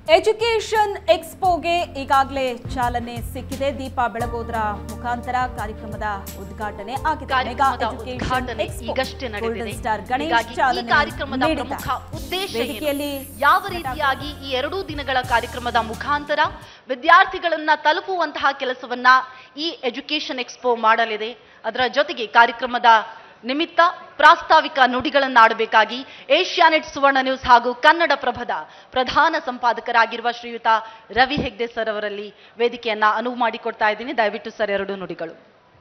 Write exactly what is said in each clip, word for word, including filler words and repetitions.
Education ಎಕ್ಸ್ಪೋಗೆ ಈಗಾಗಲೇ ಚಾಲನೆ ಸಿಕ್ಕಿದೆ. ದೀಪ ಬೆಳಗೋದ್ರ ಮುಖಾಂತರ ಕಾರ್ಯಕ್ರಮದ ಉದ್ಘಾಟನೆ ಆಗಿದೆ. ಮೆಗಾ ಎಜುಕೇಷನ್ ಈಗಷ್ಟೇ ನಡೆದಿದೆ. ಈ ಕಾರ್ಯಕ್ರಮದ ಪ್ರಮುಖ ಉದ್ದೇಶ ವೇದಿಕೆಯಲ್ಲಿ ಯಾವ ರೀತಿಯಾಗಿ ಈ ಎರಡೂ ದಿನಗಳ ಕಾರ್ಯಕ್ರಮದ ಮುಖಾಂತರ ವಿದ್ಯಾರ್ಥಿಗಳನ್ನ ತಲುಪುವಂತಹ ಕೆಲಸವನ್ನ ಈ ಎಜುಕೇಷನ್ ಎಕ್ಸ್ಪೋ ಮಾಡಲಿದೆ. ಅದರ ಜೊತೆಗೆ ಕಾರ್ಯಕ್ರಮದ ನಿಮಿತ್ತ ಪ್ರಾಸ್ತಾವಿಕ ನುಡಿಗಳನ್ನಾಡಬೇಕಾಗಿ ಏಷ್ಯಾನೆಟ್ ಸುವರ್ಣ ನ್ಯೂಸ್ ಹಾಗೂ ಕನ್ನಡ ಪ್ರಭದ ಪ್ರಧಾನ ಸಂಪಾದಕರಾಗಿರುವ ಶ್ರೀಯುತ ರವಿ ಹೆಗ್ಡೆ ಸರ್ ಅವರಲ್ಲಿ ವೇದಿಕೆಯನ್ನ ಅನುವು ಮಾಡಿಕೊಡ್ತಾ ಇದ್ದೀನಿ. ದಯವಿಟ್ಟು ಸರ್ ಎರಡು ನುಡಿಗಳು.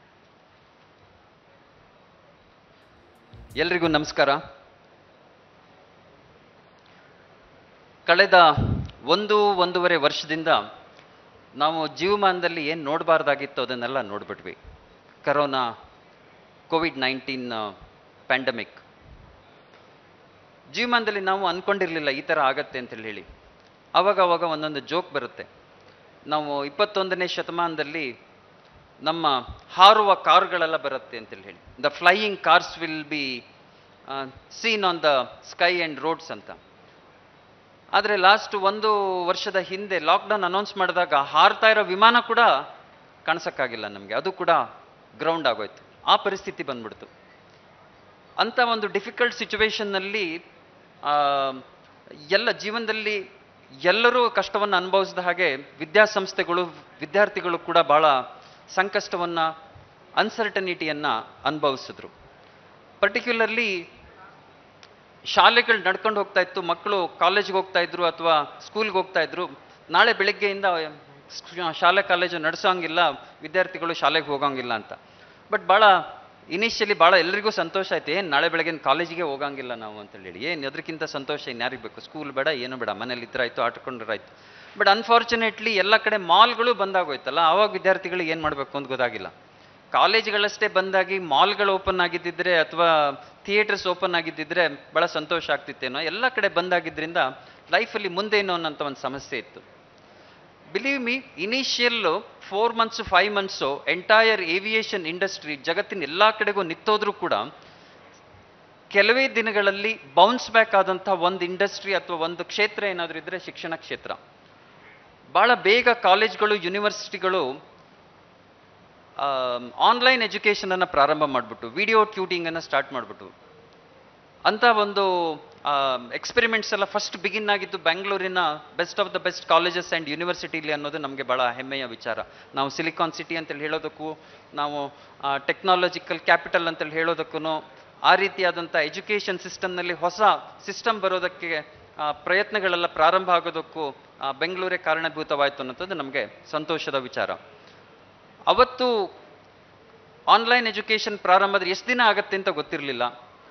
ಎಲ್ರಿಗೂ ನಮಸ್ಕಾರ. ಕಳೆದ ಒಂದು ಒಂದೂವರೆ ವರ್ಷದಿಂದ ನಾವು ಜೀವಮಾನದಲ್ಲಿ ಏನು ನೋಡಬಾರ್ದಾಗಿತ್ತು ಅದನ್ನೆಲ್ಲ ನೋಡ್ಬಿಟ್ವಿ. ಕರೋನಾ, ಕೋವಿಡ್ ನೈನ್ಟೀನ್ ಪ್ಯಾಂಡಮಿಕ್, ಜೀವಮಾನದಲ್ಲಿ ನಾವು ಅಂದ್ಕೊಂಡಿರಲಿಲ್ಲ ಈ ಥರ ಆಗತ್ತೆ ಅಂತೇಳಿ ಹೇಳಿ. ಆವಾಗ ಅವಾಗ ಒಂದೊಂದು ಜೋಕ್ ಬರುತ್ತೆ. ನಾವು ಇಪ್ಪತ್ತೊಂದನೇ ಶತಮಾನದಲ್ಲಿ ನಮ್ಮ ಹಾರುವ ಕಾರುಗಳೆಲ್ಲ ಬರುತ್ತೆ ಅಂತೇಳಿ ಹೇಳಿ, the flying cars will be seen on the sky and roads ಅಂತ. ಆದರೆ ಲಾಸ್ಟ್ ಒಂದು ವರ್ಷದ ಹಿಂದೆ ಲಾಕ್ಡೌನ್ ಅನೌನ್ಸ್ ಮಾಡಿದಾಗ ಹಾರ್ತಾ ಇರೋ ವಿಮಾನ ಕೂಡ ಕಾಣಿಸೋಕ್ಕಾಗಿಲ್ಲ ನಮಗೆ, ಅದು ಕೂಡ ಗ್ರೌಂಡ್ ಆಗೋಯ್ತು. ಆ ಪರಿಸ್ಥಿತಿ ಬಂದ್ಬಿಡ್ತು. ಅಂಥ ಒಂದು ಡಿಫಿಕಲ್ಟ್ ಸಿಚುವೇಶನ್ನಲ್ಲಿ ಎಲ್ಲ ಜೀವನದಲ್ಲಿ ಎಲ್ಲರೂ ಕಷ್ಟವನ್ನು ಅನುಭವಿಸಿದ ಹಾಗೆ ವಿದ್ಯಾಸಂಸ್ಥೆಗಳು, ವಿದ್ಯಾರ್ಥಿಗಳು ಕೂಡ ಭಾಳ ಸಂಕಷ್ಟವನ್ನು, ಅನ್ಸರ್ಟನಿಟಿಯನ್ನು ಅನುಭವಿಸಿದ್ರು. ಪರ್ಟಿಕ್ಯುಲರ್ಲಿ ಶಾಲೆಗಳು ನಡ್ಕೊಂಡು ಹೋಗ್ತಾ ಇತ್ತು, ಮಕ್ಕಳು ಕಾಲೇಜ್ಗೆ ಹೋಗ್ತಾ ಇದ್ರು ಅಥವಾ ಸ್ಕೂಲ್ಗೆ ಹೋಗ್ತಾ ಇದ್ರು. ನಾಳೆ ಬೆಳಗ್ಗೆಯಿಂದ ಶಾಲೆ ಕಾಲೇಜು ನಡೆಸೋಂಗಿಲ್ಲ, ವಿದ್ಯಾರ್ಥಿಗಳು ಶಾಲೆಗೆ ಹೋಗೋಂಗಿಲ್ಲ ಅಂತ. ಬಟ್ ಭಾಳ ಇನಿಷಿಯಲಿ ಭಾಳ ಎಲ್ರಿಗೂ ಸಂತೋಷ ಆಯ್ತು. ಏನು ನಾಳೆ ಬೆಳಗ್ಗೆ ಕಾಲೇಜಿಗೆ ಹೋಗಂಗಿಲ್ಲ ನಾವು ಅಂತೇಳಿ ಹೇಳಿ, ಏನು ಅದಕ್ಕಿಂತ ಸಂತೋಷ ಇನ್ನು ಯಾರಿಗೆ ಬೇಕು? ಸ್ಕೂಲ್ ಬೇಡ, ಏನು ಬೇಡ, ಮನೇಲಿ ಇದ್ರಾಯ್ತು, ಆಟಕೊಂಡ್ರಾಯ್ತು. ಬಟ್ ಅನ್ಫಾರ್ಚುನೇಟ್ಲಿ ಎಲ್ಲ ಕಡೆ ಮಾಲ್ಗಳು ಬಂದಾಗೋಯ್ತಲ್ಲ, ಆವಾಗ ವಿದ್ಯಾರ್ಥಿಗಳು ಏನು ಮಾಡಬೇಕು ಅಂತ ಗೊತ್ತಾಗಿಲ್ಲ. ಕಾಲೇಜ್ಗಳಷ್ಟೇ ಬಂದಾಗಿ ಮಾಲ್ಗಳು ಓಪನ್ ಆಗಿದ್ದಿದ್ರೆ ಅಥವಾ ಥಿಯೇಟರ್ಸ್ ಓಪನ್ ಆಗಿದ್ದಿದ್ರೆ ಭಾಳ ಸಂತೋಷ ಆಗ್ತಿತ್ತೇನೋ. ಎಲ್ಲ ಕಡೆ ಬಂದಾಗಿದ್ದರಿಂದ ಲೈಫಲ್ಲಿ ಮುಂದೇನೋ ಅನ್ನೋಂಥ ಒಂದು ಸಮಸ್ಯೆ ಇತ್ತು. Believe me, initially four months five months entire aviation industry ಜಗತ್ತಿನ ಎಲ್ಲ ಕಡೆಗೂ ನಿಂತೋದ್ರೂ ಕೂಡ ಕೆಲವೇ ದಿನಗಳಲ್ಲಿ ಬೌನ್ಸ್ ಬ್ಯಾಕ್ ಆದಂಥ ಒಂದು ಇಂಡಸ್ಟ್ರಿ ಅಥವಾ ಒಂದು ಕ್ಷೇತ್ರ ಏನಾದರೂ ಇದ್ದರೆ ಶಿಕ್ಷಣ ಕ್ಷೇತ್ರ. ಭಾಳ ಬೇಗ ಕಾಲೇಜ್ಗಳು, ಯೂನಿವರ್ಸಿಟಿಗಳು ಆನ್ಲೈನ್ ಎಜುಕೇಷನನ್ನು ಪ್ರಾರಂಭ ಮಾಡಿಬಿಟ್ಟು ವಿಡಿಯೋ ಟ್ಯೂಟಿಂಗನ್ನು ಸ್ಟಾರ್ಟ್ ಮಾಡಿಬಿಟ್ಟು ಅಂಥ ಒಂದು ಎಕ್ಸ್ಪೆರಿಮೆಂಟ್ಸ್ ಎಲ್ಲ ಫಸ್ಟ್ ಬಿಗಿನ್ ಆಗಿದ್ದು ಬೆಂಗಳೂರಿನ best of the best colleges and ಯೂನಿವರ್ಸಿಟಿಲಿ ಅನ್ನೋದು ನಮಗೆ ಭಾಳ ಹೆಮ್ಮೆಯ ವಿಚಾರ. ನಾವು ಸಿಲಿಕಾನ್ ಸಿಟಿ ಅಂತೇಳಿ ಹೇಳೋದಕ್ಕೂ, ನಾವು ಟೆಕ್ನಾಲಜಿಕಲ್ ಕ್ಯಾಪಿಟಲ್ ಅಂತೇಳಿ ಹೇಳೋದಕ್ಕೂ, ಆ ರೀತಿಯಾದಂಥ ಎಜುಕೇಷನ್ ಸಿಸ್ಟಮ್ನಲ್ಲಿ ಹೊಸ ಸಿಸ್ಟಮ್ ಬರೋದಕ್ಕೆ ಪ್ರಯತ್ನಗಳೆಲ್ಲ ಪ್ರಾರಂಭ ಆಗೋದಕ್ಕೂ ಬೆಂಗಳೂರೇ ಕಾರಣಭೂತವಾಯಿತು ಅನ್ನೋದು ನಮಗೆ ಸಂತೋಷದ ವಿಚಾರ. ಅವತ್ತು ಆನ್ಲೈನ್ ಎಜುಕೇಷನ್ ಪ್ರಾರಂಭ ಎಷ್ಟು ದಿನ ಆಗುತ್ತೆ ಅಂತ ಗೊತ್ತಿರಲಿಲ್ಲ.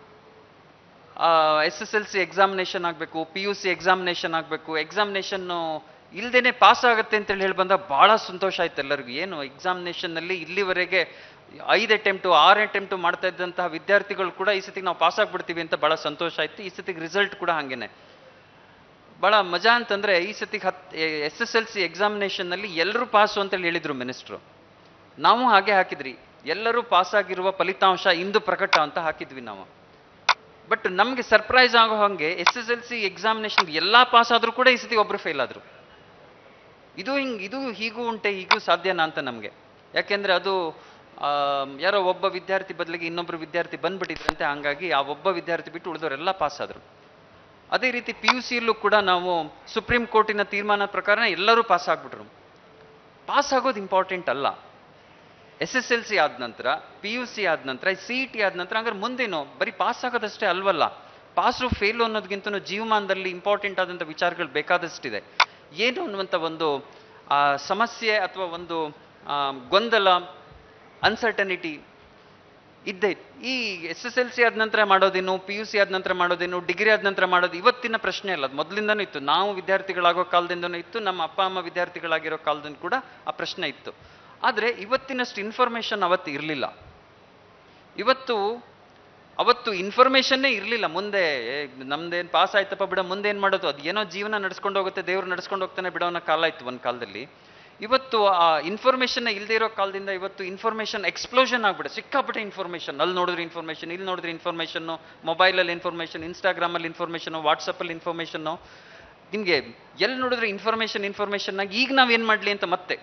S S L C examination ಆಗಬೇಕು, ಪಿ ಯು ಸಿ ಎಕ್ಸಾಮಿನೇಷನ್ ಆಗಬೇಕು, ಎಕ್ಸಾಮಿನೇಷನ್ನು ಇಲ್ಲದೇ ಪಾಸ್ ಆಗುತ್ತೆ ಅಂತೇಳಿ ಹೇಳಿ ಬಂದಾಗ ಭಾಳ ಸಂತೋಷ ಆಯ್ತು ಎಲ್ಲರಿಗೂ. ಏನು ಎಕ್ಸಾಮಿನೇಷನ್ನಲ್ಲಿ ಇಲ್ಲಿವರೆಗೆ ಐದು ಅಟೆಂಪ್ಟು ಆರು ಅಟೆಂಪ್ಟು ಮಾಡ್ತಾ ಇದ್ದಂತಹ ವಿದ್ಯಾರ್ಥಿಗಳು ಕೂಡ ಈ ಸತಿಗೆ ನಾವು ಪಾಸ್ ಆಗಿಬಿಡ್ತೀವಿ ಅಂತ ಭಾಳ ಸಂತೋಷ ಆಯಿತು. ಈ ಸತಿಗೆ ರಿಸಲ್ಟ್ ಕೂಡ ಹಾಗೇನೆ ಭಾಳ ಮಜಾ ಅಂತಂದರೆ, ಈ ಸತಿಗೆ ಹತ್ತು ಎಸ್ ಎಸ್ ಎಲ್ ಸಿ ಎಕ್ಸಾಮಿನೇಷನ್ನಲ್ಲಿ ಎಲ್ಲರೂ ಪಾಸು ಅಂತೇಳಿ ಹೇಳಿದರು ಮಿನಿಸ್ಟ್ರು. ನಾವು ಹಾಗೆ ಹಾಕಿದ್ರಿ, ಎಲ್ಲರೂ ಪಾಸಾಗಿರುವ ಫಲಿತಾಂಶ ಇಂದು ಪ್ರಕಟ ಅಂತ ಹಾಕಿದ್ವಿ ನಾವು. ಬಟ್ ನಮಗೆ ಸರ್ಪ್ರೈಸ್ ಆಗೋ ಹಾಗೆ S S L C examination ಎಲ್ಲ ಪಾಸ್ ಆದರೂ ಕೂಡ ಈ ಸತಿ ಒಬ್ಬರು ಫೇಲ್ ಆದರು. ಇದು ಹಿಂಗೆ, ಇದು ಹೀಗೂ ಉಂಟೆ, ಹೀಗೂ ಸಾಧ್ಯನಾ ಅಂತ ನಮಗೆ. ಯಾಕೆಂದರೆ ಅದು ಯಾರೋ ಒಬ್ಬ ವಿದ್ಯಾರ್ಥಿ ಬದಲಿಗೆ ಇನ್ನೊಬ್ಬರು ವಿದ್ಯಾರ್ಥಿ ಬಂದ್ಬಿಟ್ಟಿದ್ರಂತೆ. ಹಾಗಾಗಿ ಆ ಒಬ್ಬ ವಿದ್ಯಾರ್ಥಿ ಬಿಟ್ಟು ಉಳಿದವರೆಲ್ಲ ಪಾಸ್ ಆದರು. ಅದೇ ರೀತಿ ಪಿ ಯು ಸಿಯಲ್ಲೂ ಕೂಡ ನಾವು ಸುಪ್ರೀಂ ಕೋರ್ಟಿನ ತೀರ್ಮಾನದ ಪ್ರಕಾರ ಎಲ್ಲರೂ ಪಾಸ್ ಆಗಿಬಿಟ್ರು. ಪಾಸ್ ಆಗೋದು ಇಂಪಾರ್ಟೆಂಟ್ ಅಲ್ಲ. ಎಸ್ ಎಸ್ ಎಲ್ ಸಿ ಆದ ನಂತರ, ಪಿ ಯು ಸಿ ಆದ ನಂತರ, ಸಿ ಇ ಟಿ ಆದ ನಂತರ ಹಂಗಾರೆ ಮುಂದೇನು ಬರೀ ಪಾಸ್ ಆಗೋದಷ್ಟೇ ಅಲ್ವಲ್ಲ. ಪಾಸು ಫೇಲು ಅನ್ನೋದಕ್ಕಿಂತ ಜೀವಮಾನದಲ್ಲಿ ಇಂಪಾರ್ಟೆಂಟ್ ಆದಂಥ ವಿಚಾರಗಳು ಬೇಕಾದಷ್ಟಿದೆ. ಏನು ಅನ್ನುವಂಥ ಒಂದು ಸಮಸ್ಯೆ ಅಥವಾ ಒಂದು ಗೊಂದಲ, ಅನ್ಸರ್ಟನಿಟಿ ಇದ್ದೇ. ಈ ಎಸ್ ಎಸ್ ಎಲ್ ಸಿ ಆದ ನಂತರ ಮಾಡೋದೇನು, ಪಿ ಯು ಸಿ ಆದ ನಂತರ ಮಾಡೋದೇನು, ಡಿಗ್ರಿ ಆದ ನಂತರ ಮಾಡೋದು ಇವತ್ತಿನ ಪ್ರಶ್ನೆ ಅಲ್ಲ, ಅದು ಮೊದಲಿಂದನೂ ಇತ್ತು. ನಾವು ವಿದ್ಯಾರ್ಥಿಗಳಾಗೋ ಕಾಲದಿಂದನೂ ಇತ್ತು, ನಮ್ಮ ಅಪ್ಪ ಅಮ್ಮ ವಿದ್ಯಾರ್ಥಿಗಳಾಗಿರೋ ಕಾಲದಿಂದ ಕೂಡ ಆ ಪ್ರಶ್ನೆ ಇತ್ತು. ಆದರೆ ಇವತ್ತಿನಷ್ಟು ಇನ್ಫಾರ್ಮೇಷನ್ ಅವತ್ತು ಇರಲಿಲ್ಲ. ಇವತ್ತು ಅವತ್ತು ಇನ್ಫಾರ್ಮೇಷನ್ನೇ ಇರಲಿಲ್ಲ. ಮುಂದೆ ನಮ್ದೇನು ಪಾಸ್ ಆಯ್ತಪ್ಪ ಬಿಡೋ, ಮುಂದೆ ಏನು ಮಾಡೋದು, ಅದು ಏನೋ ಜೀವನ ನಡ್ಸ್ಕೊಂಡು ಹೋಗುತ್ತೆ, ದೇವ್ರು ನಡ್ಸ್ಕೊಂಡು ಹೋಗ್ತಾನೆ ಬಿಡೋ ಅನ್ನೋ ಕಾಲ ಇತ್ತು ಒಂದು ಕಾಲದಲ್ಲಿ. ಇವತ್ತು ಆ ಇನ್ಫಾರ್ಮೇಷನ್ ಇಲ್ಲದೆ ಇರೋ ಕಾಲದಿಂದ ಇವತ್ತು ಇನ್ಫಾರ್ಮೇಷನ್ ಎಕ್ಸ್ಪ್ಲೋಷನ್ ಆಗ್ಬಿಡುತ್ತೆ. ಸಿಕ್ಕಾಪಟ್ಟೆ ಇನ್ಫಾರ್ಮೇಷನ್, ಅಲ್ಲಿ ನೋಡಿದ್ರೆ ಇನ್ಫಾರ್ಮೇಷನ್, ಇಲ್ಲಿ ನೋಡಿದ್ರೆ ಇನ್ಫಾರ್ಮೇಷನ್ನು, ಮೊಬೈಲಲ್ಲಿ ಇನ್ಫಾರ್ಮೇಷನ್, ಇನ್ಸ್ಟಾಗ್ರಾಮಲ್ಲಿ ಇನ್ಫಾರ್ಮೇಷನು, ವಾಟ್ಸಪ್ಪಲ್ಲಿ ಇನ್ಫಾರ್ಮೇಷನ್ನು. ನಿಮಗೆ ಎಲ್ಲಿ ನೋಡಿದ್ರೆ ಇನ್ಫಾರ್ಮೇಷನ್ ಇನ್ಫಾರ್ಮೇಷನ್ ಆಗಿ ಈಗ ನಾವೇನು ಮಾಡಲಿ ಅಂತ ಮತ್ತೆ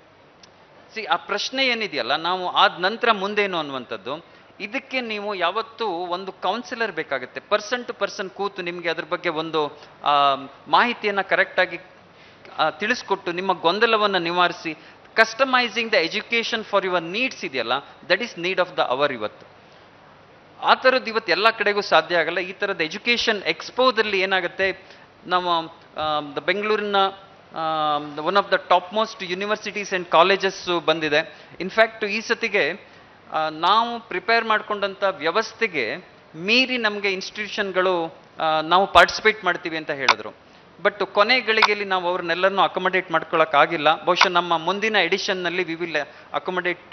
ಸಿ ಆ ಪ್ರಶ್ನೆ ಏನಿದೆಯಲ್ಲ, ನಾವು ಆದ ನಂತರ ಮುಂದೇನು ಅನ್ನುವಂಥದ್ದು, ಇದಕ್ಕೆ ನೀವು ಯಾವತ್ತೂ ಒಂದು ಕೌನ್ಸಿಲರ್ ಬೇಕಾಗುತ್ತೆ. ಪರ್ಸನ್ ಟು ಪರ್ಸನ್ ಕೂತು ನಿಮಗೆ ಅದ್ರ ಬಗ್ಗೆ ಒಂದು ಮಾಹಿತಿಯನ್ನು ಕರೆಕ್ಟಾಗಿ ತಿಳಿಸ್ಕೊಟ್ಟು ನಿಮ್ಮ ಗೊಂದಲವನ್ನು ನಿವಾರಿಸಿ customising the education for your needs ಇದೆಯಲ್ಲ, that is need of the hour ಇವತ್ತು. ಆ ಥರದ್ದು ಇವತ್ತು ಎಲ್ಲ ಕಡೆಗೂ ಸಾಧ್ಯ ಆಗಲ್ಲ. ಈ ಥರದ ಎಜುಕೇಷನ್ ಎಕ್ಸ್ಪೋದಲ್ಲಿ ಏನಾಗುತ್ತೆ, ನಮ್ಮ ದ ಬೆಂಗಳೂರಿನ one of the top most universities and colleges ಬಂದಿದೆ. ಇನ್ಫ್ಯಾಕ್ಟ್ ಈ ಸತಿಗೆ ನಾವು ಪ್ರಿಪೇರ್ ಮಾಡ್ಕೊಂಡಂಥ ವ್ಯವಸ್ಥೆಗೆ ಮೀರಿ ನಮಗೆ ಇನ್ಸ್ಟಿಟ್ಯೂಷನ್ಗಳು ನಾವು ಪಾರ್ಟಿಸಿಪೇಟ್ ಮಾಡ್ತೀವಿ ಅಂತ ಹೇಳಿದ್ರು. ಬಟ್ ಕೊನೆ ಗಳಿಗೆಯಲ್ಲಿ ನಾವು ಅವ್ರನ್ನೆಲ್ಲರನ್ನೂ ಅಕೊಮಡೇಟ್ ಮಾಡ್ಕೊಳ್ಳೋಕ್ಕಾಗಿಲ್ಲ. ಬಹುಶಃ ನಮ್ಮ ಮುಂದಿನ ಎಡಿಷನ್ನಲ್ಲಿ we will accommodate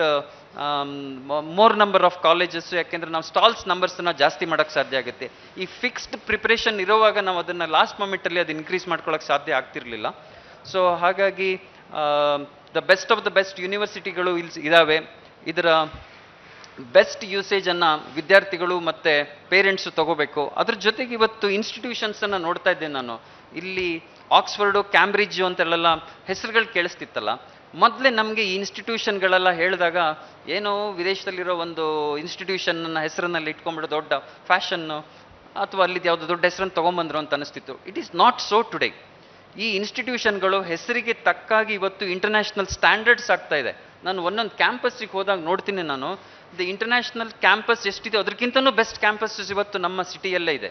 more number of colleges, ಯಾಕೆಂದರೆ ನಾವು ಸ್ಟಾಲ್ಸ್ ನಂಬರ್ಸನ್ನು ಜಾಸ್ತಿ ಮಾಡೋಕ್ಕೆ ಸಾಧ್ಯ ಆಗುತ್ತೆ. ಈ ಫಿಕ್ಸ್ಡ್ ಪ್ರಿಪ್ರೇಷನ್ ಇರೋವಾಗ ನಾವು ಅದನ್ನು ಲಾಸ್ಟ್ ಮೊಮೆಂಟಲ್ಲಿ ಅದು ಇನ್ಕ್ರೀಸ್ ಮಾಡ್ಕೊಳ್ಳೋಕ್ಕೆ ಸಾಧ್ಯ ಆಗ್ತಿರಲಿಲ್ಲ. ಸೊ ಹಾಗಾಗಿ the best of the best ಯೂನಿವರ್ಸಿಟಿಗಳು ಇಲ್ಲಿ ಇದ್ದಾವೆ. ಇದರ ಬೆಸ್ಟ್ ಯೂಸೇಜನ್ನು ವಿದ್ಯಾರ್ಥಿಗಳು ಮತ್ತು ಪೇರೆಂಟ್ಸು ತಗೋಬೇಕು. ಅದ್ರ ಜೊತೆಗೆ ಇವತ್ತು ಇನ್ಸ್ಟಿಟ್ಯೂಷನ್ಸನ್ನು ನೋಡ್ತಾ ಇದ್ದೆ ನಾನು. ಇಲ್ಲಿ ಆಕ್ಸ್ಫರ್ಡು, ಕ್ಯಾಂಬ್ರಿಡ್ಜು ಅಂತೆಲ್ಲ ಹೆಸರುಗಳು ಕೇಳಿಸ್ತಿತ್ತಲ್ಲ, ಮೊದಲೇ ನಮಗೆ ಈ ಇನ್ಸ್ಟಿಟ್ಯೂಷನ್ಗಳೆಲ್ಲ ಹೇಳಿದಾಗ ಏನೋ ವಿದೇಶದಲ್ಲಿರೋ ಒಂದು ಇನ್ಸ್ಟಿಟ್ಯೂಷನ್ನ ಹೆಸರನ್ನಲ್ಲಿ ಇಟ್ಕೊಂಡ್ಬಿಡೋ ದೊಡ್ಡ ಫ್ಯಾಷನ್ನು ಅಥವಾ ಅಲ್ಲಿದ್ದು ಯಾವುದೋ ದೊಡ್ಡ ಹೆಸರನ್ನು ತೊಗೊಂಬಂದ್ರು ಅಂತ ಅನಿಸ್ತಿತ್ತು. It is not so today. ಈ ಇನ್ಸ್ಟಿಟ್ಯೂಷನ್ಗಳು ಹೆಸರಿಗೆ ತಕ್ಕಾಗಿ ಇವತ್ತು ಇಂಟರ್ನ್ಯಾಷನಲ್ ಸ್ಟ್ಯಾಂಡರ್ಡ್ಸ್ ಆಗ್ತಾ ಇದೆ. ನಾನು ಒಂದೊಂದು ಕ್ಯಾಂಪಸ್ಸಿಗೆ ಹೋದಾಗ ನೋಡ್ತೀನಿ ನಾನು, ದ ಇಂಟರ್ನ್ಯಾಷನಲ್ ಕ್ಯಾಂಪಸ್ ಎಷ್ಟಿದೆ ಅದಕ್ಕಿಂತನೂ ಬೆಸ್ಟ್ ಕ್ಯಾಂಪಸ್ಸಸ್ ಇವತ್ತು ನಮ್ಮ ಸಿಟಿಯಲ್ಲೇ ಇದೆ.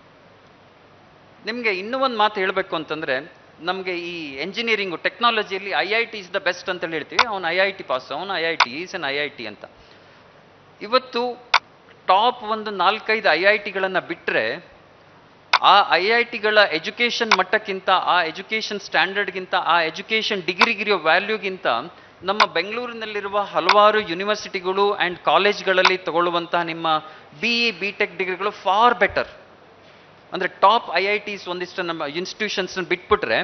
ನಿಮಗೆ ಇನ್ನೂ ಒಂದು ಮಾತು ಹೇಳಬೇಕು ಅಂತಂದರೆ, ನಮಗೆ ಈ ಎಂಜಿನಿಯರಿಂಗು ಟೆಕ್ನಾಲಜಿಯಲ್ಲಿ I I T is the best ಅಂತೇಳಿ ಹೇಳ್ತೀವಿ. ಅವನು ಐ ಐ ಟಿ ಪಾಸ್, ಅವನು I I T is N I I T ಅಂತ. ಇವತ್ತು ಟಾಪ್ ಒಂದು ನಾಲ್ಕೈದು ಐ ಐ ಟಿಗಳನ್ನು ಬಿಟ್ಟರೆ ಆ ಐ ಐ ಟಿಗಳ ಎಜುಕೇಷನ್ ಮಟ್ಟಕ್ಕಿಂತ, ಆ ಎಜುಕೇಷನ್ ಸ್ಟ್ಯಾಂಡರ್ಡ್ಗಿಂತ, ಆ ಎಜುಕೇಷನ್ ಡಿಗ್ರಿಗಿರೋ ವ್ಯಾಲ್ಯೂಗಿಂತ ನಮ್ಮ ಬೆಂಗಳೂರಿನಲ್ಲಿರುವ ಹಲವಾರು ಯೂನಿವರ್ಸಿಟಿಗಳು ಆ್ಯಂಡ್ ಕಾಲೇಜ್ಗಳಲ್ಲಿ ತಗೊಳ್ಳುವಂತಹ ನಿಮ್ಮ ಬಿ ಇ ಬಿ ಟೆಕ್ ಡಿಗ್ರಿಗಳು ಫಾರ್ ಬೆಟರ್. ಅಂದರೆ ಟಾಪ್ ಐ ಐ ಟಿಸ್ ಒಂದಿಷ್ಟು ನಮ್ಮ ಇನ್ಸ್ಟಿಟ್ಯೂಷನ್ಸ್ನ ಬಿಟ್ಬಿಟ್ರೆ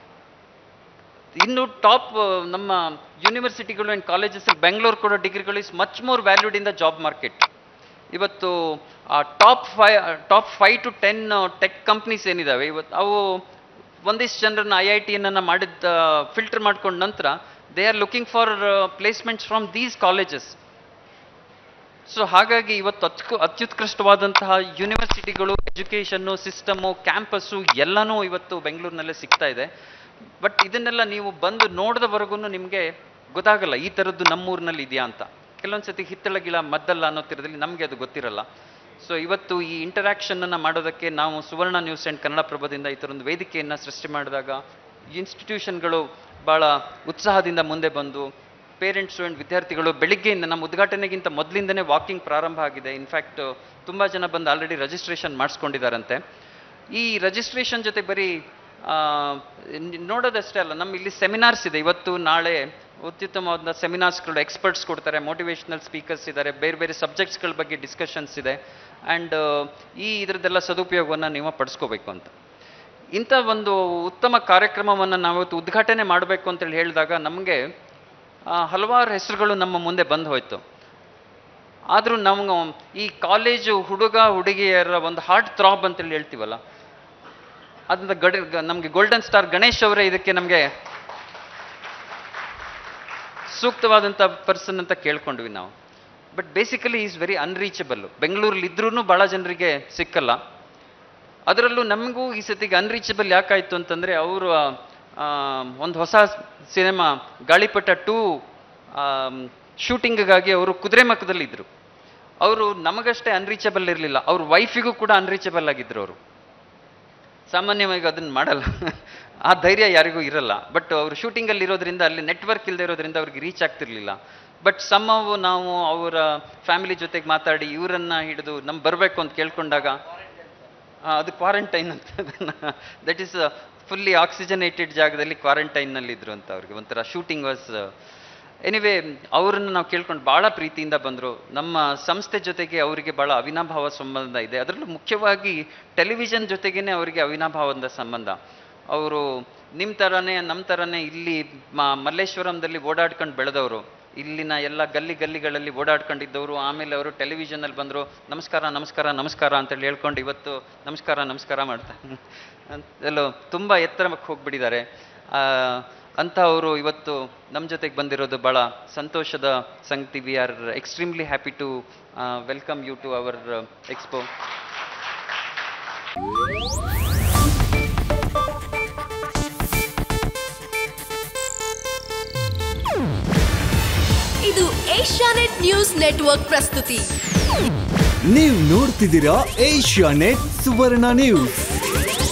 ಇನ್ನು ಟಾಪ್ ನಮ್ಮ ಯೂನಿವರ್ಸಿಟಿಗಳು ಆ್ಯಂಡ್ ಕಾಲೇಜಸ್ ಬೆಂಗಳೂರು ಕೊಡೋ ಡಿಗ್ರಿಗಳು is much more valued in the job market. ಇವತ್ತು top five top five to ten tech companies ಏನಿದ್ದಾವೆ ಇವತ್ತು, ಅವು ಒಂದಿಷ್ಟು ಜನರನ್ನ ಐ ಐ ಟಿಯನ್ನು ಮಾಡಿದ ಫಿಲ್ಟರ್ ಮಾಡ್ಕೊಂಡ ನಂತರ they are looking for placements from these colleges. So ಹಾಗಾಗಿ ಇವತ್ತು ಅತ್ಯು ಅತ್ಯುತ್ಕೃಷ್ಟವಾದಂತಹ ಯೂನಿವರ್ಸಿಟಿಗಳು, ಎಜುಕೇಷನ್ನು, ಸಿಸ್ಟಮು, ಕ್ಯಾಂಪಸ್ಸು ಎಲ್ಲನೂ ಇವತ್ತು ಬೆಂಗಳೂರಿನಲ್ಲೇ ಸಿಗ್ತಾ ಇದೆ. ಬಟ್ ಇದನ್ನೆಲ್ಲ ನೀವು ಬಂದು ನೋಡಿದವರೆಗೂ ನಿಮಗೆ ಗೊತ್ತಾಗಲ್ಲ ಈ ಥರದ್ದು ನಮ್ಮೂರಿನಲ್ಲಿ ಇದೆಯಾ ಅಂತ. ಕೆಲವೊಂದು ಸತಿ ಹಿತ್ತಲ ಗಿಳ ಮದ್ದಲ್ಲ ಅನ್ನೋ ಥರದಲ್ಲಿ ನಮಗೆ ಅದು ಗೊತ್ತಿರಲ್ಲ. ಸೊ ಇವತ್ತು ಈ ಇಂಟರಾಕ್ಷನನ್ನು ಮಾಡೋದಕ್ಕೆ ನಾವು ಸುವರ್ಣ ನ್ಯೂಸ್ ಆ್ಯಂಡ್ ಕನ್ನಡಪ್ರಭದಿಂದ ಈ ಥರೊಂದು ವೇದಿಕೆಯನ್ನು ಸೃಷ್ಟಿ ಮಾಡಿದಾಗ ಇನ್ಸ್ಟಿಟ್ಯೂಷನ್ಗಳು ಭಾಳ ಉತ್ಸಾಹದಿಂದ ಮುಂದೆ ಬಂದು ಪೇರೆಂಟ್ಸು ಆ್ಯಂಡ್ ವಿದ್ಯಾರ್ಥಿಗಳು ಬೆಳಿಗ್ಗೆಯಿಂದ ನಮ್ಮ ಉದ್ಘಾಟನೆಗಿಂತ ಮೊದಲಿಂದನೇ ವಾಕಿಂಗ್ ಪ್ರಾರಂಭ ಆಗಿದೆ. ಇನ್ಫ್ಯಾಕ್ಟ್ ತುಂಬ ಜನ ಬಂದು ಆಲ್ರೆಡಿ ರಿಜಿಸ್ಟ್ರೇಷನ್ ಮಾಡಿಸ್ಕೊಂಡಿದ್ದಾರಂತೆ. ಈ ರಿಜಿಸ್ಟ್ರೇಷನ್ ಜೊತೆ ಬರೀ ನೋಡೋದಷ್ಟೇ ಅಲ್ಲ, ನಮ್ಮ ಇಲ್ಲಿ ಸೆಮಿನಾರ್ಸ್ ಇದೆ. ಇವತ್ತು ನಾಳೆ ಅತ್ಯುತ್ತಮವಾದ ಸೆಮಿನಾರ್ಸ್ಗಳು, ಎಕ್ಸ್ಪರ್ಟ್ಸ್ ಕೊಡ್ತಾರೆ, ಮೋಟಿವೇಶ್ನಲ್ ಸ್ಪೀಕರ್ಸ್ ಇದ್ದಾರೆ, ಬೇರೆ ಬೇರೆ ಸಬ್ಜೆಕ್ಟ್ಸ್ಗಳ ಬಗ್ಗೆ ಡಿಸ್ಕಷನ್ಸ್ ಇದೆ. ಆ್ಯಂಡ್ ಈ ಇದರದ್ದೆಲ್ಲ ಸದುಪಯೋಗವನ್ನು ನೀವು ಪಡಿಸ್ಕೋಬೇಕು ಅಂತ. ಇಂಥ ಒಂದು ಉತ್ತಮ ಕಾರ್ಯಕ್ರಮವನ್ನು ನಾವಿವತ್ತು ಉದ್ಘಾಟನೆ ಮಾಡಬೇಕು ಅಂತೇಳಿ ಹೇಳಿದಾಗ ನಮಗೆ ಹಲವಾರು ಹೆಸರುಗಳು ನಮ್ಮ ಮುಂದೆ ಬಂದು ಹೋಯ್ತು. ಆದರೂ ನಮ್ಗೆ ಈ ಕಾಲೇಜು ಹುಡುಗ ಹುಡುಗಿಯರ ಒಂದು ಹಾರ್ಟ್ ಥ್ರಾಬ್ ಅಂತೇಳಿ ಹೇಳ್ತೀವಲ್ಲ, ಅದರಿಂದ ಗಡಿ ನಮಗೆ ಗೋಲ್ಡನ್ ಸ್ಟಾರ್ ಗಣೇಶ್ ಅವರೇ ಇದಕ್ಕೆ ನಮಗೆ ಸೂಕ್ತವಾದಂಥ ಪರ್ಸನ್ ಅಂತ ಕೇಳ್ಕೊಂಡ್ವಿ ನಾವು. But basically is very unreachable. ಬೆಂಗಳೂರಲ್ಲಿ ಇದ್ರೂ ಭಾಳ ಜನರಿಗೆ ಸಿಕ್ಕಲ್ಲ. ಅದರಲ್ಲೂ ನಮಗೂ ಈ ಸತಿಗೆ ಅನ್ರೀಚಬಲ್ ಯಾಕಾಯಿತು ಅಂತಂದರೆ, ಅವರು ಒಂದು ಹೊಸ ಸಿನಿಮಾ ಗಾಳಿಪಟ ಟೂ ಶೂಟಿಂಗಿಗಾಗಿ ಅವರು ಕುದುರೆಮುಖದಲ್ಲಿದ್ದರು. ಅವರು ನಮಗಷ್ಟೇ ಅನ್ರೀಚಬಲ್ ಇರಲಿಲ್ಲ, ಅವ್ರ ವೈಫಿಗೂ ಕೂಡ ಅನ್ರೀಚಬಲ್ ಆಗಿದ್ದರು. ಅವರು ಸಾಮಾನ್ಯವಾಗಿ ಅದನ್ನು ಮಾಡಲ್ಲ, ಆ ಧೈರ್ಯ ಯಾರಿಗೂ ಇರಲ್ಲ. ಬಟ್ ಅವರು ಶೂಟಿಂಗಲ್ಲಿ ಇರೋದ್ರಿಂದ ಅಲ್ಲಿ ನೆಟ್ವರ್ಕ್ ಇಲ್ಲದೆ ಇರೋದ್ರಿಂದ ಅವ್ರಿಗೆ ರೀಚ್ ಆಗ್ತಿರ್ಲಿಲ್ಲ. ಬಟ್ ಸಮ್ಮವು ನಾವು ಅವರ ಫ್ಯಾಮಿಲಿ ಜೊತೆಗೆ ಮಾತಾಡಿ ಇವರನ್ನು ಹಿಡಿದು ನಮ್ಗೆ ಬರಬೇಕು ಅಂತ ಕೇಳ್ಕೊಂಡಾಗ ಅದು ಕ್ವಾರಂಟೈನ್ ಅಂತ, ದಟ್ ಈಸ್ ಫುಲ್ಲಿ ಆಕ್ಸಿಜನೇಟೆಡ್ ಜಾಗದಲ್ಲಿ ಕ್ವಾರಂಟೈನ್ನಲ್ಲಿದ್ದರು ಅಂತ. ಅವ್ರಿಗೆ ಒಂಥರ ಶೂಟಿಂಗ್ ವಾಸ್ ಎನಿವೇ. ಅವರನ್ನು ನಾವು ಕೇಳ್ಕೊಂಡು ಭಾಳ ಪ್ರೀತಿಯಿಂದ ಬಂದರು. ನಮ್ಮ ಸಂಸ್ಥೆ ಜೊತೆಗೆ ಅವರಿಗೆ ಭಾಳ ಅವಿನಾಭಾವ ಸಂಬಂಧ ಇದೆ. ಅದರಲ್ಲೂ ಮುಖ್ಯವಾಗಿ ಟೆಲಿವಿಷನ್ ಜೊತೆಗೇ ಅವರಿಗೆ ಅವಿನಾಭಾವದ ಸಂಬಂಧ. ಅವರು ನಿಮ್ಮ ಥರನೇ ನಮ್ಮ ಥರನೇ ಇಲ್ಲಿ ಮ ಮಲ್ಲೇಶ್ವರಂದಲ್ಲಿ ಓಡಾಡ್ಕೊಂಡು ಬೆಳೆದವರು. ಇಲ್ಲಿನ ಎಲ್ಲ ಗಲ್ಲಿ ಗಲ್ಲಿಗಳಲ್ಲಿ ಓಡಾಡ್ಕೊಂಡಿದ್ದವರು, ಆಮೇಲೆ ಅವರು ಟೆಲಿವಿಷನಲ್ಲಿ ಬಂದರು, ನಮಸ್ಕಾರ ನಮಸ್ಕಾರ ನಮಸ್ಕಾರ ಅಂತೇಳಿ ಹೇಳ್ಕೊಂಡು ಇವತ್ತು ನಮಸ್ಕಾರ ನಮಸ್ಕಾರ ಮಾಡ್ತಾರೆ ಎಲ್ಲೋ ತುಂಬ ಎತ್ತರಕ್ಕೆ ಹೋಗ್ಬಿಟ್ಟಿದ್ದಾರೆ. ಅಂಥವರು ಇವತ್ತು ನಮ್ಮ ಜೊತೆಗೆ ಬಂದಿರೋದು ಭಾಳ ಸಂತೋಷದ ಸಂಗತಿ. We are extremely happy to welcome you to our expo. ಇದು ಏಷ್ಯಾನೆಟ್ ನ್ಯೂಸ್ ನೆಟ್ವರ್ಕ್ ಪ್ರಸ್ತುತಿ. ನೀವು ನೋಡ್ತಿದ್ದೀರಾ ಏಷ್ಯಾನೆಟ್ ಸುವರ್ಣ ನ್ಯೂಸ್.